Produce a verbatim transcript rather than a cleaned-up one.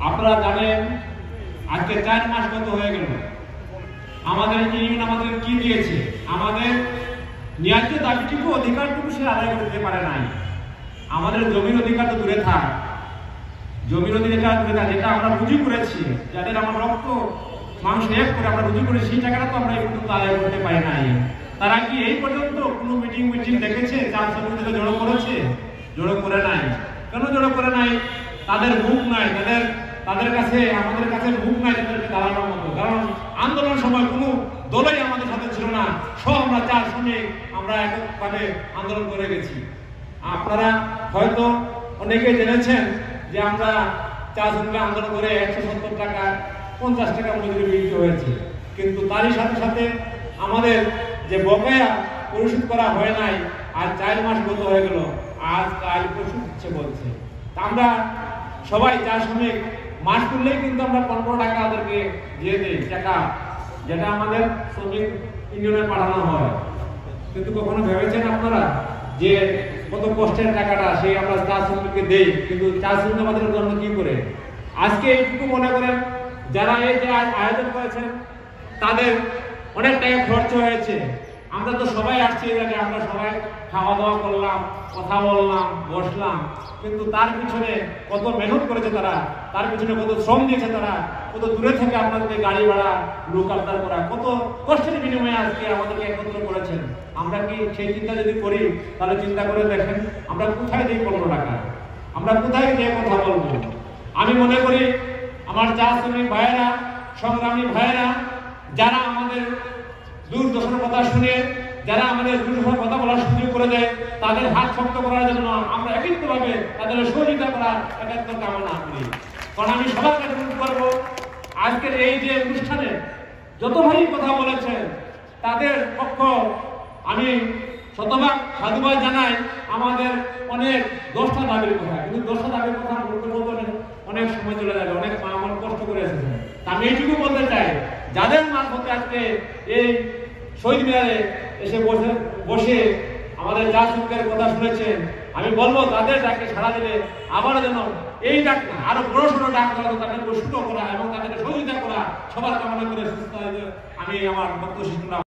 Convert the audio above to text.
আপনারা জানেন আজকে চার মাস গত হয়ে গেল, আমাদের ইউনিয়ন আমাদের কি দিয়েছে, আমাদের ন্যায্য দাবিটুকু অধিকারটুকু সে আদায় করতে পারে নাই। আমাদের জমির অধিকার তো দূরে থাক, জমির অধিকার দূরে থাক, যেটা আমরা রুজু করেছি, যাদের আমার রক্ত মাংস এক করে আমরা রুজু করেছি, সেই টাকাটা তো আমরা এই পর্যন্ত আদায় করতে পারি নাই। তারা কি এই পর্যন্ত কোনো মিটিং মিটিং দেখেছে, চার শ্রমিকদের জড়ো করেছে? জড়ো করে নাই। কেন জড়ো করে নাই? তাদের মুখ নাই, তাদের তাদের কাছে আমাদের কাছে মুখ নাই তাদেরকে দাঁড়ানোর মতো। কারণ আন্দোলনের সময় কোনো দলই আমাদের সাথে ছিল না, সব আমরা চার শ্রমিক আমরা এককভাবে আন্দোলন করে গেছি। আপনারা হয়তো অনেকে জেনেছেন যে আমরা চার শ্রমিক আন্দোলন করে একশো সত্তর টাকা পঞ্চাশ টাকা মজুরি বৃদ্ধি হয়েছে, কিন্তু তারই সাথে সাথে আমাদের যে বকেয়া পরিশোধ করা হয় নাই, আর চার মাস গত হয়ে গেল, আজ কাল পরিশোধ দিচ্ছে বলছে। আমরা সবাই চার শ্রমিক মাস করলেই কিন্তু আমরা পনেরো টাকা ওদেরকে দিয়ে দিই টাকা, যেটা আমাদের শ্রমিক ইউনিয়নে পাঠানো হয়। কিন্তু কখনো ভেবেছেন আপনারা যে কত কষ্টের টাকাটা সেই আমরা চার শ্রমিককে দেই, কিন্তু চার শ্রমিক আমাদের জন্য কি করে? আজকে এইটুকু মনে করেন যারা এই যে আয়োজন করেছেন তাদের অনেক টাকা খরচ হয়েছে। আমরা তো সবাই আসছি এই জায়গায়, আমরা সবাই খাওয়া দাওয়া করলাম, কথা বললাম, বসলাম, কিন্তু তার পিছনে কত মেহনত করেছে তারা, তার পিছনে কত শ্রম দিয়েছে তারা, কত দূরে থেকে আপনাদেরকে গাড়ি ভাড়া লোক আবদার করা, কত কষ্টের বিনিময়ে আজকে আমাদেরকে একত্র করেছেন। আমরা কি সেই চিন্তা যদি করি তাহলে চিন্তা করে দেখেন আমরা কোথায় দিই পনেরো টাকা, আমরা কোথায় গিয়ে কথা বলবো? আমি মনে করি আমার চা শ্রমিক ভাইয়েরা, সংগ্রামী ভাইয়েরা, যারা আমাদের দুর্দশার কথা শুনে, যারা আমাদের দুর্দশার কথা বলার সুযোগ করে দেয়, তাদের হাত শক্ত করার জন্য আমরা একান্তভাবে তাদের সহযোগিতা করার একান্ত কামনা করি। কারণ আমি সবার কাছে অনুরোধ করবো, আজকের এই যে অনুষ্ঠানে যত ভাই কথা বলেছেন তাদের পক্ষ আমি শতভাগ সাধুবাদ জানাই। আমাদের অনেক দশটা দাবির কথা, কিন্তু দশটা দাবির কথা বলতে বলতে অনেক সময় চলে যাবে, অনেক মা আমার কষ্ট করে এসেছে। আমি এইটুকু বলতে চাই, যাদের মারফতে আজকে এই শহীদ মিনারে এসে বসে বসে আমাদের যা সুখের কথা শুনেছেন, আমি বলবো তাদের ডাকে সাড়া দিলে আবার যেন এই ডাক আরো বড় সড়ো ডাক করা, তাদেরকে সুস্থ করা এবং তাদেরকে সহযোগিতা করা সবার কামনা করে সুস্থ আমি আমার বক্তব্য শেষ করলাম।